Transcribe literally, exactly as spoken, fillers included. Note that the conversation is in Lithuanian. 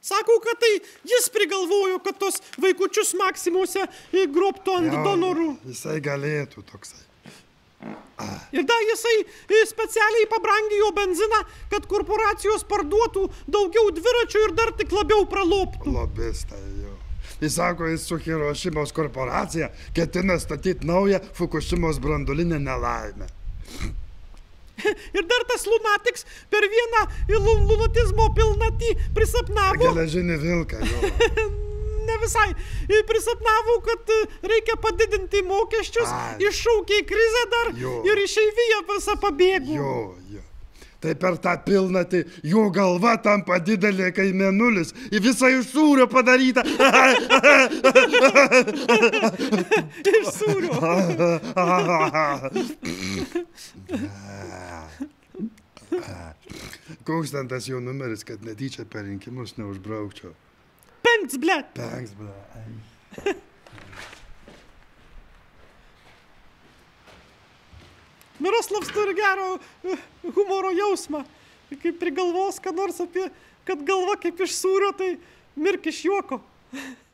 Sako, kad tai jis prigalvojo, kad tos vaikučius Maksimuose grobtų ant donorų. Jisai galėtų toksai. Ir dar jisai specialiai pabrangėjo benziną, kad korporacijos parduotų daugiau dviračių ir dar tik labiau praloptų. Lobistai, jo. Jis sako, jis su Hirošimos korporacija ketina statyti naują Fukushimos branduolinę nelaimę. Ir dar tas lunatiks per vieną lunatizmo pilnatį prisapnavo. Geležinį vilką, jo. Ne visai. Prisapnavo, kad reikia padidinti mokesčius, iššaukė krizę dar jo. Ir išeiviją visą pabėgų. Jo, jo. Tai per tą pilnatį jo galva tampa didelė kai mėnulis, į visą iš sūrio padaryta. Iš sūrio. Koks ten tas jo numeris, kad netyčia per rinkimus neužbraukčiau? Penks, blet. Penks, blet. Miroslavs turi gero humoro jausmą. Kaip prigalvos, ką nors apie, kad galva kaip iš sūrio, tai mirk iš juoko.